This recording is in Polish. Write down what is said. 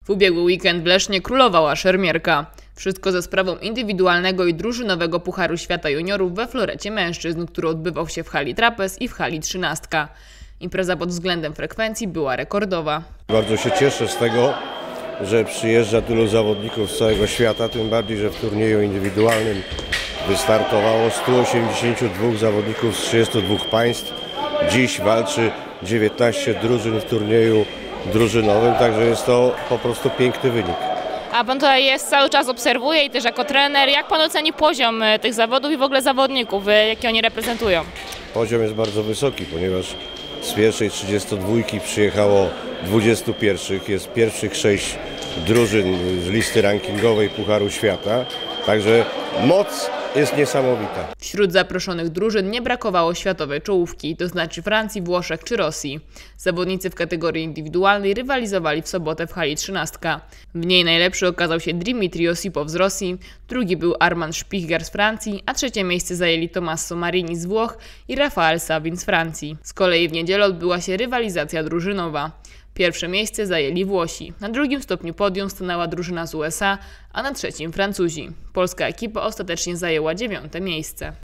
W ubiegły weekend w Lesznie królowała szermierka. Wszystko za sprawą indywidualnego i drużynowego Pucharu Świata Juniorów we florecie mężczyzn, który odbywał się w hali Trapez i w hali Trzynastka. Impreza pod względem frekwencji była rekordowa. Bardzo się cieszę z tego, że przyjeżdża tylu zawodników z całego świata, tym bardziej, że w turnieju indywidualnym wystartowało 182 zawodników z 32 państw. Dziś walczy 19 drużyn w turnieju drużynowym, także jest to po prostu piękny wynik. A pan tutaj jest, cały czas obserwuje i też jako trener. Jak pan oceni poziom tych zawodów i w ogóle zawodników, jakie oni reprezentują? Poziom jest bardzo wysoki, ponieważ z pierwszej 32 przyjechało 21, jest pierwszych 6 drużyn z listy rankingowej Pucharu Świata, także moc jest niesamowita. Wśród zaproszonych drużyn nie brakowało światowej czołówki, to znaczy Francji, Włoszech czy Rosji. Zawodnicy w kategorii indywidualnej rywalizowali w sobotę w hali Trzynastka. W niej najlepszy okazał się Dmitrij Osipow z Rosji, drugi był Armand Spichgar z Francji, a trzecie miejsce zajęli Tommaso Marini z Włoch i Rafael Savin z Francji. Z kolei w niedzielę odbyła się rywalizacja drużynowa. Pierwsze miejsce zajęli Włosi, na drugim stopniu podium stanęła drużyna z USA, a na trzecim Francuzi. Polska ekipa ostatecznie zajęła 9. miejsce.